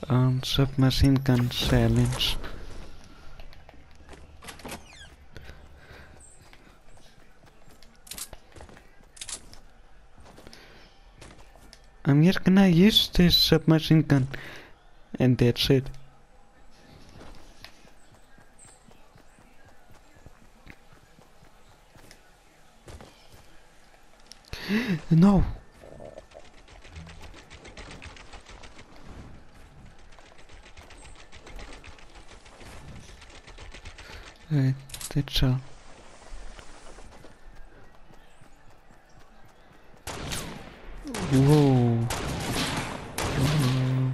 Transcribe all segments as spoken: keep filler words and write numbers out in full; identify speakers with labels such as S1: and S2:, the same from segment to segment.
S1: on submachine gun challenge. I'm just gonna use this submachine gun and that's it. No! Right, that's all. Whoa. Whoa.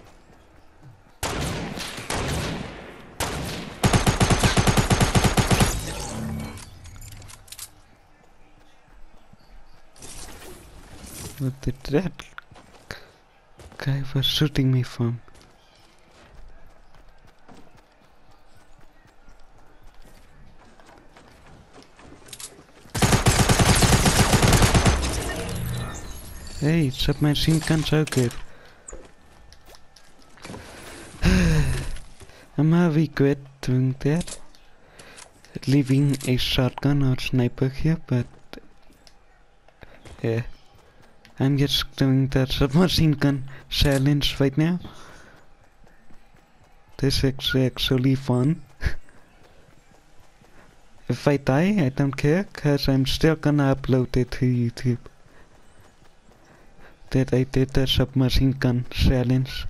S1: What did that guy was shooting me from? Hey, submachine guns are good. I might regret doing that, leaving a shotgun or sniper here, but yeah, I'm just doing that submachine gun challenge right now. This is actually fun. If I die, I don't care, cause I'm still gonna upload it to YouTube. That I did the submachine gun challenge.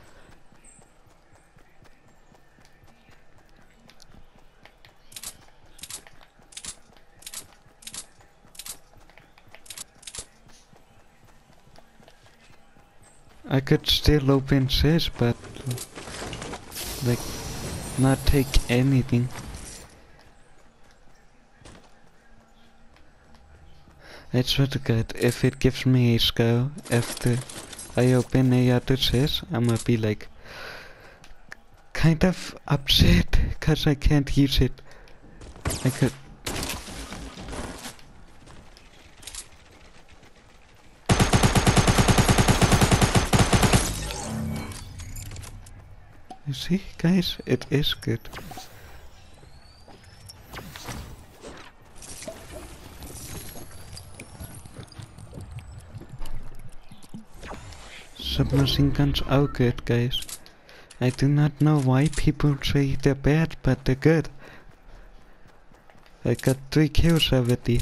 S1: I could still open this, but like not take anything. I swear to God, if it gives me a scar after I open a other chest, I'ma be like kind of upset cause I can't use it. I could. You see, guys, it is good. Submachine guns are good, guys. I do not know why people say they're bad, but they're good. I got three kills already.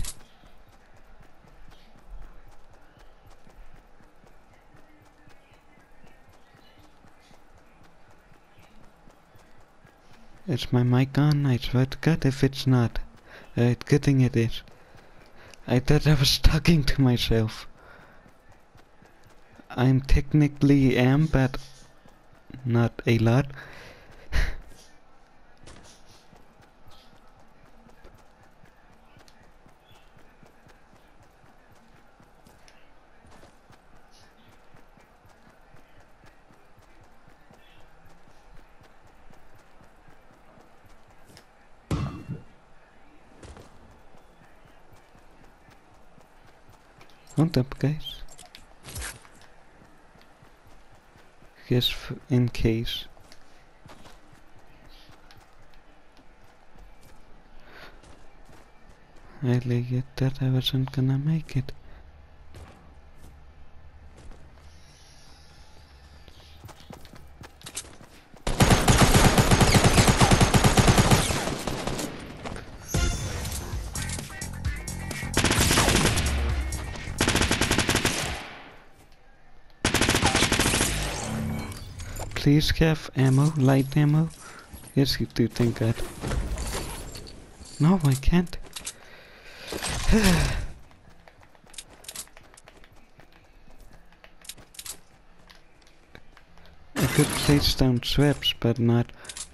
S1: Is my mic on? I swear to God if it's not. Alright, good thing it is. I thought I was talking to myself. I'm technically am, but not a lot. Hold up, guys. Just in case. I really thought I wasn't gonna make it. Please have ammo, light ammo. Yes, you do, thank God. No, I can't. I could place down traps, but not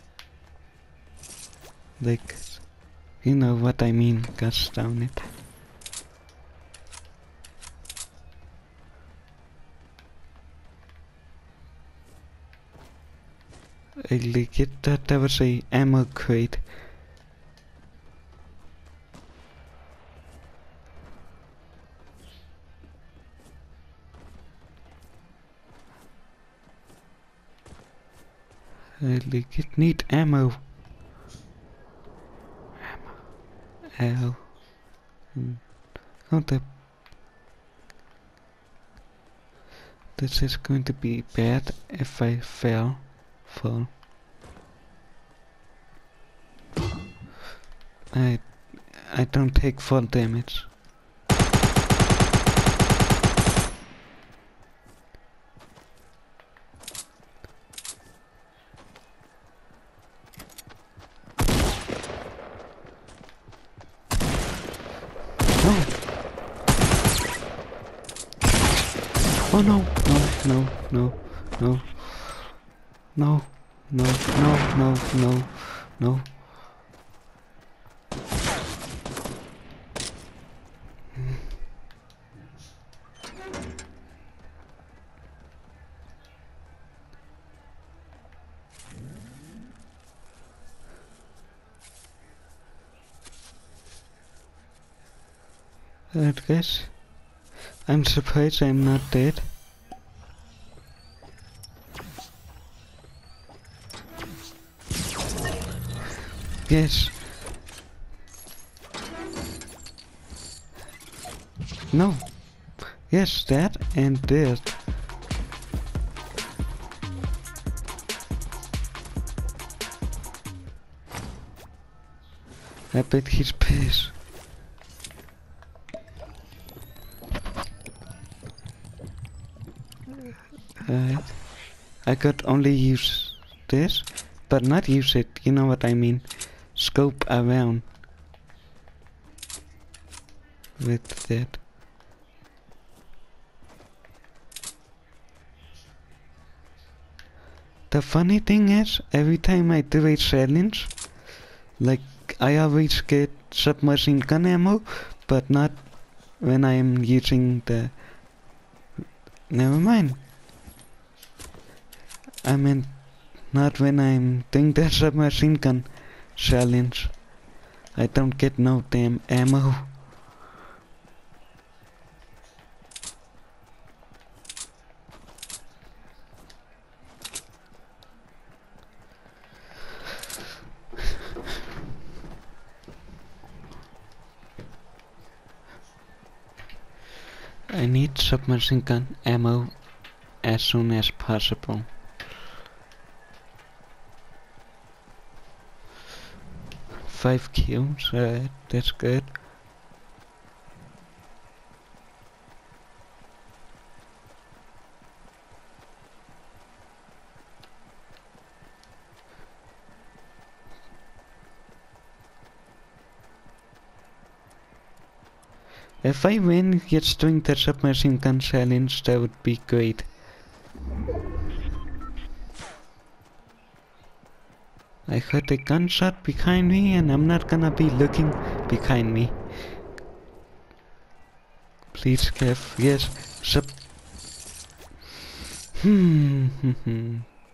S1: like, you know what I mean, gosh down it. I legit thought that was a ammo crate. I need ammo. Ammo. Ow. Hmm. Oh, the... This is going to be bad if I fail. Fall. I... I don't take fall damage. Oh no, no, no, no, no, no, no, no, no, no. I guess I'm surprised I'm not dead. Yes. No. Yes, that and this. I bet he's pissed. Uh, I could only use this, but not use it, you know what I mean. Scope around with that. The funny thing is, every time I do a challenge, like I always get submachine gun ammo, but not when I am using the... Never mind. I mean, not when I'm doing the submachine gun challenge. I don't get no damn ammo. I need submachine gun ammo as soon as possible. Five kills, alright, that's good. If I win just doing the submachine gun challenge, that would be great. I heard a gunshot behind me and I'm not gonna be looking behind me. Please, Kev, yes, sub... Hmm, hmm, hmm.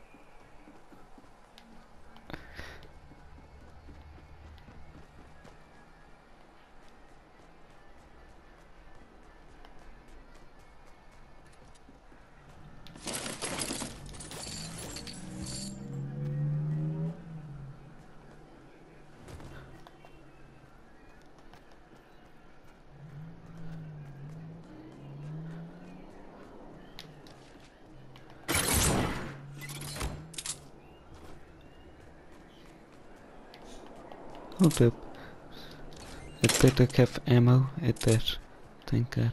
S1: Hold up. I better have ammo at that. Thank God.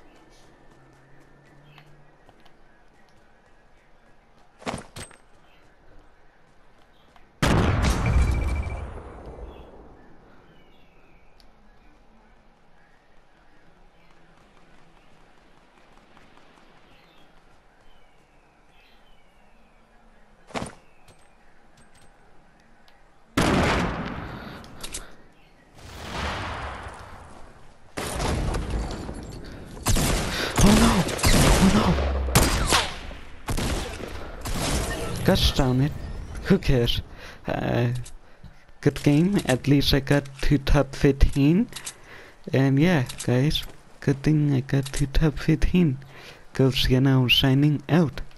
S1: Gosh darn it. Who cares? Uh, good game. At least I got to top fifteen. And yeah, guys. Good thing I got to top fifteen. Ghost Yano signing out.